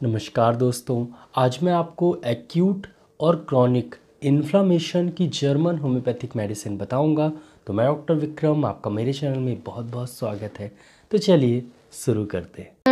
नमस्कार दोस्तों, आज मैं आपको एक्यूट और क्रॉनिक इन्फ्लामेशन की जर्मन होम्योपैथिक मेडिसिन बताऊंगा। तो मैं डॉक्टर विक्रम, आपका मेरे चैनल में बहुत बहुत स्वागत है। तो चलिए शुरू करते हैं।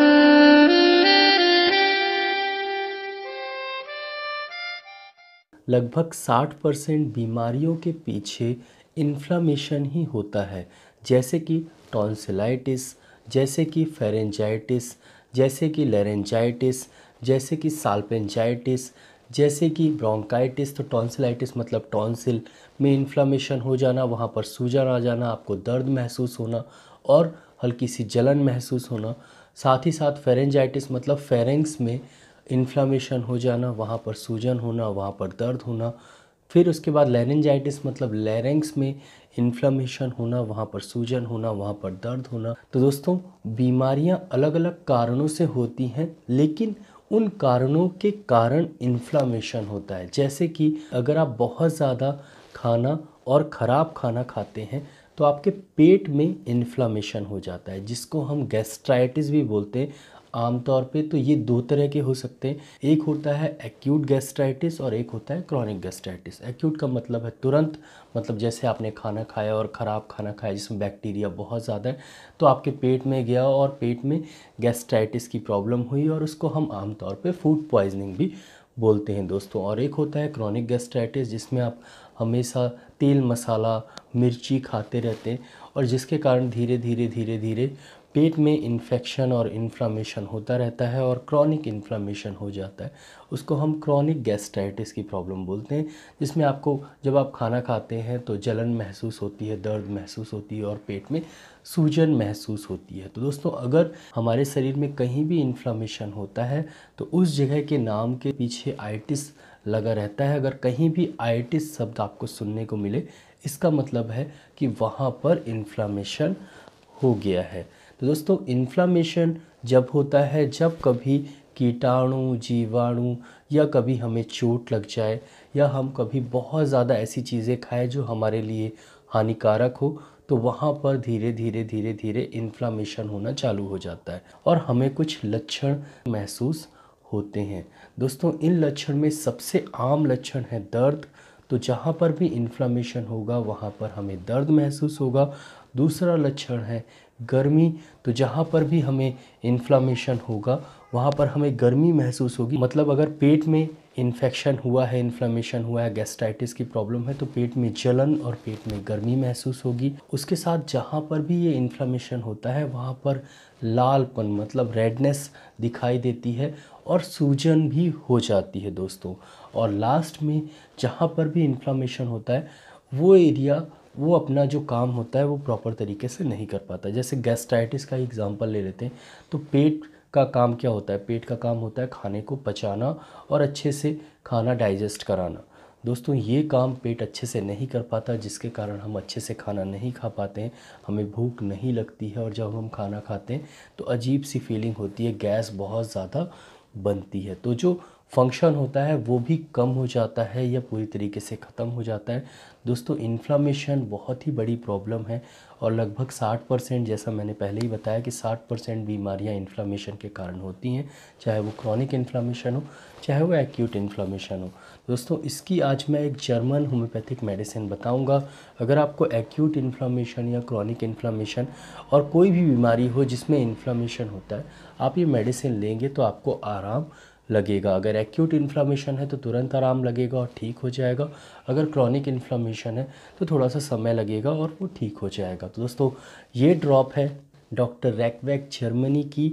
लगभग 60% बीमारियों के पीछे इन्फ्लामेशन ही होता है, जैसे कि टॉन्सिलाइटिस, जैसे कि फेरेंजाइटिस, जैसे कि लेरेंजाइटिस, जैसे कि साल्पेंजाइटिस, जैसे कि ब्रोंकाइटिस। तो टॉन्सिलाइटिस मतलब टॉन्सिल में इन्फ्लामेशन हो जाना, वहाँ पर सूजन आ जाना, आपको दर्द महसूस होना और हल्की सी जलन महसूस होना। साथ ही साथ फेरेंजाइटिस मतलब फेरेंक्स में इन्फ्लामेशन हो जाना, वहाँ पर सूजन होना, वहाँ पर दर्द होना। फिर उसके बाद लेरेंजाइटिस मतलब लेरेंक्स में इन्फ्लामेशन होना, वहाँ पर सूजन होना, वहाँ पर दर्द होना। तो दोस्तों, बीमारियाँ अलग अलग कारणों से होती हैं, लेकिन उन कारणों के कारण इन्फ्लामेशन होता है। जैसे कि अगर आप बहुत ज़्यादा खाना और ख़राब खाना खाते हैं तो आपके पेट में इन्फ्लामेशन हो जाता है, जिसको हम गैस्ट्राइटिस भी बोलते हैं आमतौर पे। तो ये दो तरह के हो सकते हैं, एक होता है एक्यूट गैस्ट्राइटिस और एक होता है क्रॉनिक गैस्ट्राइटिस। एक्यूट का मतलब है तुरंत, मतलब जैसे आपने खाना खाया और ख़राब खाना खाया जिसमें बैक्टीरिया बहुत ज़्यादा है, तो आपके पेट में गया और पेट में गैस्ट्राइटिस की प्रॉब्लम हुई और उसको हम आमतौर पे फूड पॉइजनिंग भी बोलते हैं दोस्तों। और एक होता है क्रॉनिक गैस्ट्राइटिस, जिसमें आप हमेशा तेल मसाला मिर्ची खाते रहते हैं और जिसके कारण धीरे धीरे धीरे धीरे पेट में इन्फेक्शन और इन्फ्लामेशन होता रहता है और क्रॉनिक इन्फ्लामेशन हो जाता है। उसको हम क्रॉनिक गैस्ट्राइटिस की प्रॉब्लम बोलते हैं, जिसमें आपको जब आप खाना खाते हैं तो जलन महसूस होती है, दर्द महसूस होती है और पेट में सूजन महसूस होती है। तो दोस्तों, अगर हमारे शरीर में कहीं भी इन्फ्लामेशन होता है तो उस जगह के नाम के पीछे आइटिस लगा रहता है। अगर कहीं भी आइटिस शब्द आपको सुनने को मिले, इसका मतलब है कि वहाँ पर इन्फ्लामेशन हो गया है। तो दोस्तों, इन्फ्लामेशन जब होता है जब कभी कीटाणु जीवाणु या कभी हमें चोट लग जाए या हम कभी बहुत ज़्यादा ऐसी चीज़ें खाएं जो हमारे लिए हानिकारक हो, तो वहाँ पर धीरे धीरे धीरे धीरे इन्फ्लामेशन होना चालू हो जाता है और हमें कुछ लक्षण महसूस होते हैं। दोस्तों, इन लक्षण में सबसे आम लक्षण है दर्द। तो जहाँ पर भी इन्फ्लामेशन होगा वहाँ पर हमें दर्द महसूस होगा। दूसरा लक्षण है गर्मी। तो जहाँ पर भी हमें इन्फ्लामेशन होगा वहाँ पर हमें गर्मी महसूस होगी। मतलब अगर पेट में इन्फेक्शन हुआ है, इन्फ्लामेशन हुआ है, गैस्ट्राइटिस की प्रॉब्लम है, तो पेट में जलन और पेट में गर्मी महसूस होगी। उसके साथ जहाँ पर भी ये इन्फ्लामेशन होता है वहाँ पर लालपन मतलब रेडनेस दिखाई देती है और सूजन भी हो जाती है दोस्तों। और लास्ट में जहाँ पर भी इन्फ्लामेशन होता है वो एरिया वो अपना जो काम होता है वो प्रॉपर तरीके से नहीं कर पाता। जैसे गैस्ट्राइटिस का एग्जांपल ले लेते हैं, तो पेट का काम क्या होता है? पेट का काम होता है खाने को पचाना और अच्छे से खाना डाइजेस्ट कराना। दोस्तों, ये काम पेट अच्छे से नहीं कर पाता, जिसके कारण हम अच्छे से खाना नहीं खा पाते हैं, हमें भूख नहीं लगती है और जब हम खाना खाते हैं तो अजीब सी फीलिंग होती है, गैस बहुत ज़्यादा बनती है। तो जो फंक्शन होता है वो भी कम हो जाता है या पूरी तरीके से ख़त्म हो जाता है। दोस्तों, इन्फ्लामेशन बहुत ही बड़ी प्रॉब्लम है और लगभग 60%, जैसा मैंने पहले ही बताया कि 60% बीमारियां इन्फ्लामेशन के कारण होती हैं, चाहे वो क्रॉनिक इन्फ्लामेशन हो चाहे वो एक्यूट इन्फ्लामेशन हो। दोस्तों, इसकी आज मैं एक जर्मन होम्योपैथिक मेडिसिन बताऊंगा। अगर आपको एक्यूट इन्फ्लामेशन या क्रॉनिक इन्फ्लामेशन और कोई भी बीमारी हो जिसमें इन्फ्लामेशन होता है, आप ये मेडिसिन लेंगे तो आपको आराम लगेगा। अगर एक्यूट इन्फ्लामेशन है तो तुरंत आराम लगेगा और ठीक हो जाएगा। अगर क्रॉनिक इन्फ्लामेशन है तो थोड़ा सा समय लगेगा और वो ठीक हो जाएगा। तो दोस्तों, ये ड्रॉप है डॉक्टर रैकवैक जर्मनी की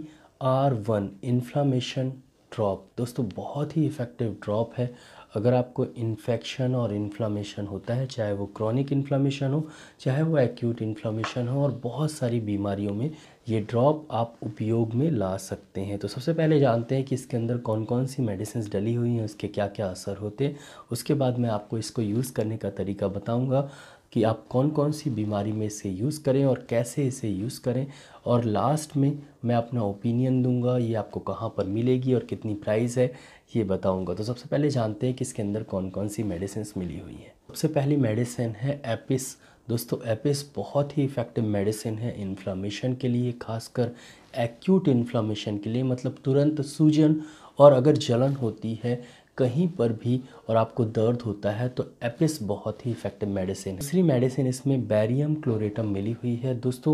R1 इन्फ्लामेशन ड्रॉप। दोस्तों, बहुत ही इफ़ेक्टिव ड्रॉप है। अगर आपको इन्फेक्शन और इन्फ्लामेशन होता है, चाहे वो क्रॉनिक इन्फ्लामेशन हो चाहे वो एक्यूट इन्फ्लामेशन हो, और बहुत सारी बीमारियों में ये ड्रॉप आप उपयोग में ला सकते हैं। तो सबसे पहले जानते हैं कि इसके अंदर कौन कौन सी मेडिसिन डली हुई हैं, उसके क्या क्या असर होते हैं। उसके बाद मैं आपको इसको यूज़ करने का तरीका बताऊंगा कि आप कौन कौन सी बीमारी में इसे यूज़ करें और कैसे इसे यूज़ करें। और लास्ट में मैं अपना ओपिनियन दूंगा, ये आपको कहाँ पर मिलेगी और कितनी प्राइस है ये बताऊंगा। तो सबसे पहले जानते हैं कि इसके अंदर कौन कौन सी मेडिसिन मिली हुई हैं। सबसे पहली मेडिसिन है एपिस दोस्तों एपिस बहुत ही इफ़ेक्टिव मेडिसिन है इन्फ्लामेशन के लिए, खासकर एक्यूट इन्फ्लामेशन के लिए, मतलब तुरंत सूजन और अगर जलन होती है कहीं पर भी और आपको दर्द होता है तो एपिस बहुत ही इफ़ेक्टिव मेडिसिन है। दूसरी मेडिसिन इसमें बैरियम क्लोरेटम मिली हुई है। दोस्तों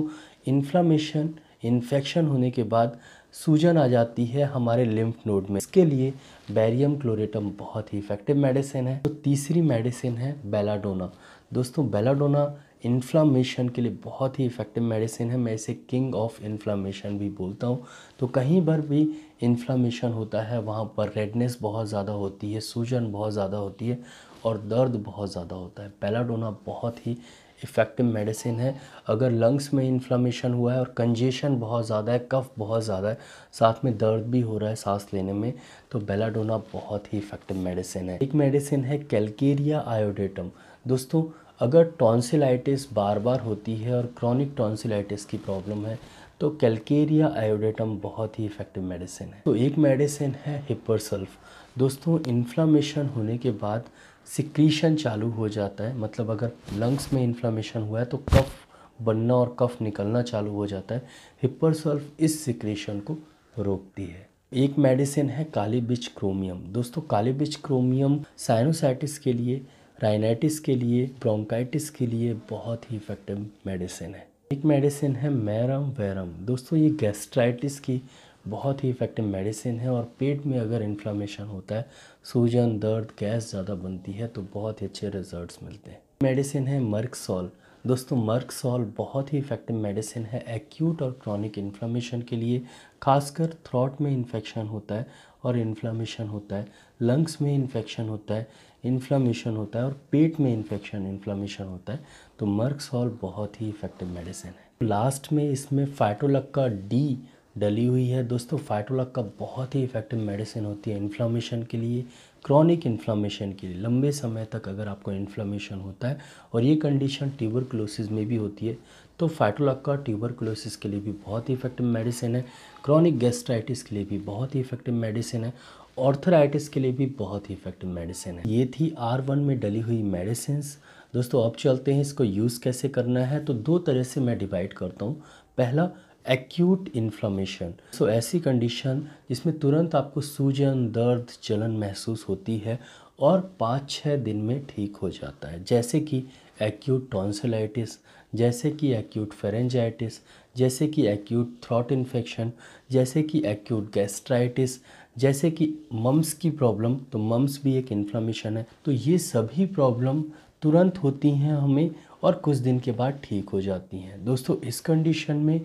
इन्फेक्शन होने के बाद सूजन आ जाती है हमारे लिम्फ नोड में, इसके लिए बैरियम क्लोरेटम बहुत ही इफ़ेक्टिव मेडिसिन है। तो तीसरी मेडिसिन है बेलाडोना। दोस्तों बेलाडोना इन्फ्लामेशन के लिए बहुत ही इफ़ेक्टिव मेडिसिन है। मैं इसे किंग ऑफ इन्फ्लामेशन भी बोलता हूँ। तो कहीं पर भी इन्फ्लामेशन होता है वहाँ पर रेडनेस बहुत ज़्यादा होती है, सूजन बहुत ज़्यादा होती है और दर्द बहुत ज़्यादा होता है। बेलाडोना बहुत ही इफ़ेक्टिव मेडिसिन है। अगर लंग्स में इन्फ्लामेशन हुआ है और कंजेशन बहुत ज़्यादा है, कफ बहुत ज़्यादा है, साथ में दर्द भी हो रहा है सांस लेने में, तो बेलाडोना बहुत ही इफ़ेक्टिव मेडिसिन है। एक मेडिसिन है कैलकेरिया आयोडेटम। दोस्तों अगर टॉन्सिलाइटिस बार बार होती है और क्रॉनिक टॉन्सिलाइटिस की प्रॉब्लम है तो कैलकेरिया आयोडेटम बहुत ही इफ़ेक्टिव मेडिसिन है। तो एक मेडिसिन है हिपरसल्फ। दोस्तों इन्फ्लामेशन होने के बाद सिक्रीशन चालू हो जाता है, मतलब अगर लंग्स में इन्फ्लामेशन हुआ है तो कफ बनना और कफ निकलना चालू हो जाता है। हिपरसल्फ इस सिक्रीशन को रोकती है। एक मेडिसिन है काली बिच क्रोमियम। दोस्तों काली बिच क्रोमियम साइनोसाइटिस के लिए, राइनाइटिस के लिए, ब्रोंकाइटिस के लिए बहुत ही इफ़ेक्टिव मेडिसिन है। एक मेडिसिन है मैरम वेरम। दोस्तों ये गैस्ट्राइटिस की बहुत ही इफ़ेक्टिव मेडिसिन है और पेट में अगर इन्फ्लामेशन होता है, सूजन, दर्द, गैस ज़्यादा बनती है तो बहुत ही अच्छे रिजल्ट्स मिलते हैं। मेडिसिन है मर्कसॉल। दोस्तों मर्कसॉल बहुत ही इफ़ेक्टिव मेडिसिन है एक्यूट और क्रॉनिक इन्फ्लामेशन के लिए, खासकर थ्रोट में इन्फेक्शन होता है और इन्फ्लामेशन होता है, लंग्स में इन्फेक्शन होता है, इन्फ्लामेशन होता है और पेट में इन्फ्लामेशन होता है, तो मर्कसॉल बहुत ही इफ़ेक्टिव मेडिसिन है। लास्ट में इसमें फाइटोलक्का डी डली हुई है। दोस्तों फाइटोलक्का बहुत ही इफ़ेक्टिव मेडिसिन होती है इन्फ्लामेशन के लिए, क्रॉनिक इन्फ्लामेशन के लिए। लंबे समय तक अगर आपको इन्फ्लामेशन होता है और ये कंडीशन ट्यूबरकुलोसिस में भी होती है तो फाइटोलक्का ट्यूबरकुलोसिस के लिए भी बहुत ही इफ़ेक्टिव मेडिसिन है, क्रॉनिक गैस्ट्राइटिस के लिए भी बहुत ही इफ़ेक्टिव मेडिसिन है, ऑर्थराइटिस के लिए भी बहुत ही इफ़ेक्टिव मेडिसिन है। ये थी R1 में डली हुई मेडिसिन्स। दोस्तों अब चलते हैं इसको यूज़ कैसे करना है। तो दो तरह से मैं डिवाइड करता हूँ। पहला एक्यूट इन्फ्लामेशन, सो ऐसी कंडीशन जिसमें तुरंत आपको सूजन, दर्द, जलन महसूस होती है और 5-6 दिन में ठीक हो जाता है, जैसे कि एक्यूट टॉन्सिलाइटिस, जैसे कि एक्यूट फेरेंजाइटिस, जैसे कि एक्यूट थ्रोट इन्फेक्शन, जैसे कि एक्यूट गैस्ट्राइटिस, जैसे कि मम्स की प्रॉब्लम। तो मम्स भी एक इन्फ्लामेशन है। तो ये सभी प्रॉब्लम तुरंत होती हैं हमें और कुछ दिन के बाद ठीक हो जाती हैं। दोस्तों इस कंडीशन में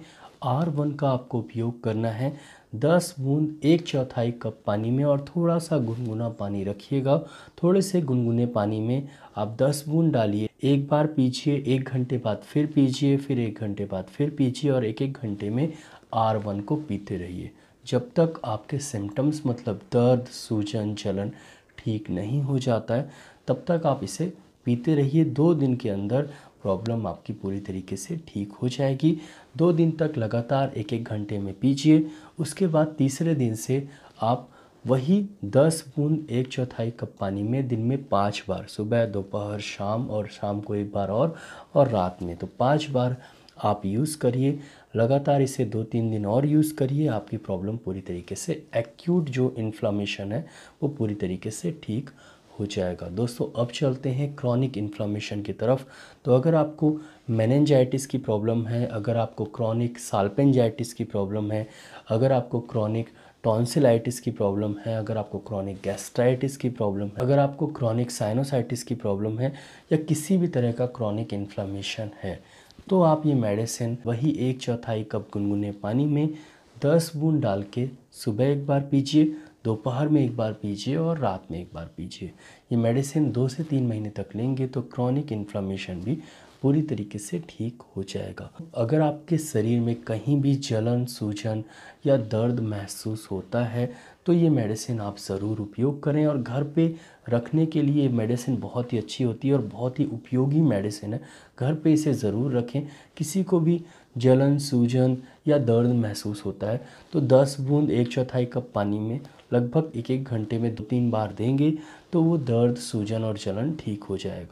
R1 का आपको उपयोग करना है। 10 बूंद 1/4 कप पानी में और थोड़ा सा गुनगुना पानी रखिएगा। थोड़े से गुनगुने पानी में आप 10 बूंद डालिए, एक बार पीजिए, 1 घंटे बाद फिर पीजिए, फिर 1 घंटे बाद फिर पीजिए और 1-1 घंटे में R1 को पीते रहिए जब तक आपके सिम्टम्स मतलब दर्द, सूजन, जलन ठीक नहीं हो जाता है। तब तक आप इसे पीते रहिए। 2 दिन के अंदर प्रॉब्लम आपकी पूरी तरीके से ठीक हो जाएगी। 2 दिन तक लगातार 1-1 घंटे में पीजिए। उसके बाद तीसरे दिन से आप वही 10 बूंद 1/4 कप पानी में दिन में 5 बार, सुबह, दोपहर, शाम और शाम को एक बार और रात में, तो 5 बार आप यूज़ करिए। लगातार इसे 2-3 दिन और यूज़ करिए। आपकी प्रॉब्लम पूरी तरीके से, एक्यूट जो इन्फ्लामेशन है वो पूरी तरीके से ठीक हो जाएगा। दोस्तों अब चलते हैं क्रॉनिक इन्फ्लामेशन की तरफ। तो अगर आपको मेनिंजाइटिस की प्रॉब्लम है, अगर आपको क्रॉनिक साल्पेंजाइटिस की प्रॉब्लम है, अगर आपको क्रॉनिक टॉन्सिलाइटिस की प्रॉब्लम है, अगर आपको क्रॉनिक गैस्ट्राइटिस की प्रॉब्लम है, अगर आपको क्रॉनिक साइनोसाइटिस की प्रॉब्लम है या किसी भी तरह का क्रॉनिक इन्फ्लामेशन है, तो आप ये मेडिसिन वही 1/4 कप गुनगुने पानी में 10 बूंद डाल के सुबह एक बार पीजिए, दोपहर में एक बार पीजिए और रात में एक बार पीजिए। ये मेडिसिन 2 से 3 महीने तक लेंगे तो क्रॉनिक इन्फ्लामेशन भी पूरी तरीके से ठीक हो जाएगा। अगर आपके शरीर में कहीं भी जलन, सूजन या दर्द महसूस होता है तो ये मेडिसिन आप ज़रूर उपयोग करें और घर पे रखने के लिए मेडिसिन बहुत ही अच्छी होती है और बहुत ही उपयोगी मेडिसिन है। घर पे इसे ज़रूर रखें। किसी को भी जलन, सूजन या दर्द महसूस होता है तो 10 बूंद 1/4 कप पानी में लगभग 1-1 घंटे में 2-3 बार देंगे तो वो दर्द, सूजन और जलन ठीक हो जाएगा।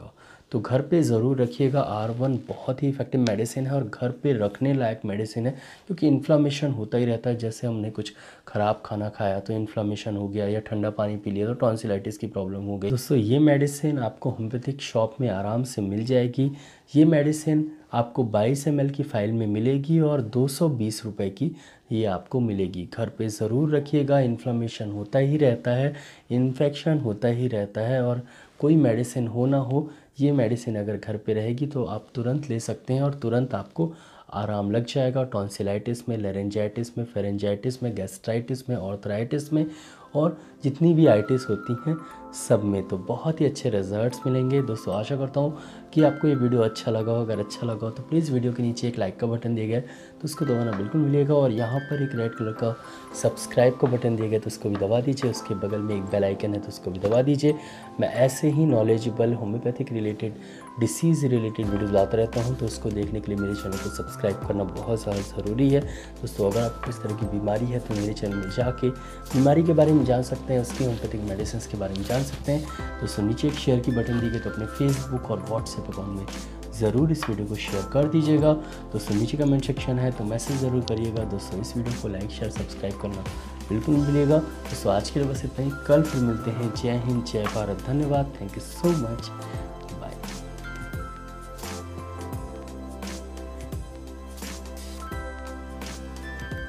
तो घर पे ज़रूर रखिएगा। R1 बहुत ही इफ़ेक्टिव मेडिसिन है और घर पे रखने लायक मेडिसिन है, क्योंकि इन्फ्लामेशन होता ही रहता है। जैसे हमने कुछ ख़राब खाना खाया तो इन्फ्लामेशन हो गया, या ठंडा पानी पी लिया तो टॉन्सिलाइटिस की प्रॉब्लम हो गई। दोस्तों ये मेडिसिन आपको होम्योपैथिक शॉप में आराम से मिल जाएगी। ये मेडिसिन आपको 22 ml की फ़ाइल में मिलेगी और 220 रुपए की ये आपको मिलेगी। घर पे ज़रूर रखिएगा। इन्फ्लामेशन होता ही रहता है, इन्फेक्शन होता ही रहता है, और कोई मेडिसिन हो ना हो, ये मेडिसिन अगर घर पे रहेगी तो आप तुरंत ले सकते हैं और तुरंत आपको आराम लग जाएगा। टॉन्सिलाइटिस में, लेरेंजाइटिस में, फेरेंजाइटिस में, गैस्ट्राइटिस में, ऑर्थराइटिस में, और जितनी भी आइटिस होती हैं सब में तो बहुत ही अच्छे रिजल्ट्स मिलेंगे। दोस्तों आशा करता हूँ कि आपको ये वीडियो अच्छा लगा हो। अगर अच्छा लगा हो तो प्लीज़ वीडियो के नीचे एक लाइक का बटन दिया गया है तो उसको दबाना बिल्कुल मिलेगा, और यहाँ पर एक रेड कलर का सब्सक्राइब का बटन दिया गया है तो उसको भी दबा दीजिए। उसके बगल में एक बेल आइकन है तो उसको भी दबा दीजिए। मैं ऐसे ही knowledgeable homeopathic related, disease related videos लाता रहता हूँ, तो उसको देखने के लिए मेरे चैनल को सब्सक्राइब करना बहुत ज़्यादा ज़रूरी है। दोस्तों अगर आपको इस तरह की बीमारी है तो मेरे चैनल में जाके बीमारी के बारे में जान सकते हैं, उसकी होम्योपैथिक मेडिसिन के बारे में जान सकते हैं। दोस्तों नीचे एक शेयर की बटन दी गई तो अपने फेसबुक और व्हाट्सएप अकाउंट में ज़रूर इस वीडियो को शेयर कर दीजिएगा। दोस्तों नीचे कमेंट सेक्शन है तो मैसेज ज़रूर करिएगा। दोस्तों इस वीडियो को लाइक, शेयर, सब्सक्राइब करना बिल्कुल नहीं भूलिएगा। दोस्तों आज के लिए बस इतना ही। कल फिर मिलते हैं। जय हिंद, जय भारत, धन्यवाद, थैंक यू सो मच।